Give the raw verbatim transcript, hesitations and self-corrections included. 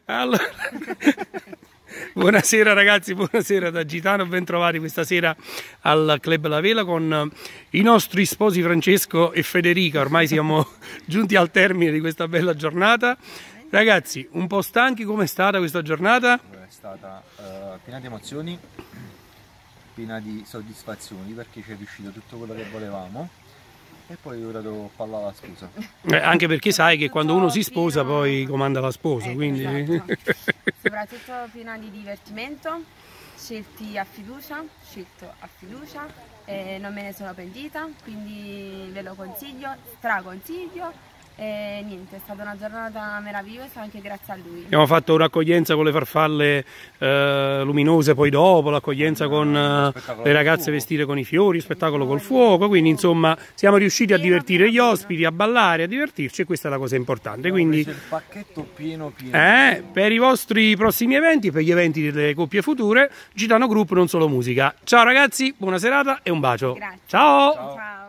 Allora, buonasera ragazzi, buonasera da Gitano, ben trovati questa sera al Club La Vela con i nostri sposi Francesco e Federica. Ormai siamo giunti al termine di questa bella giornata. Ragazzi, un po' stanchi, com'è stata questa giornata? È stata uh, piena di emozioni, piena di soddisfazioni perché ci è riuscito tutto quello che volevamo. E poi ora devo parlare alla sposa. Eh, anche perché sai che quando uno si sposa poi comanda la sposa, ecco, quindi... esatto. Soprattutto piena di divertimento, scelti a fiducia, scelto a fiducia, e non me ne sono pentita, quindi ve lo consiglio, straconsiglio. E niente, è stata una giornata meravigliosa anche grazie a lui. Abbiamo fatto un'accoglienza con le farfalle eh, luminose, poi dopo l'accoglienza con eh, le ragazze vestite con i fiori, spettacolo col fuoco, quindi insomma siamo riusciti a divertire gli ospiti, a ballare, a divertirci e questa è la cosa importante. Quindi il pacchetto pieno pieno. Eh, per i vostri prossimi eventi, per gli eventi delle coppie future, Gitano Group, non solo musica. Ciao ragazzi, buona serata e un bacio. Grazie. Ciao! Ciao.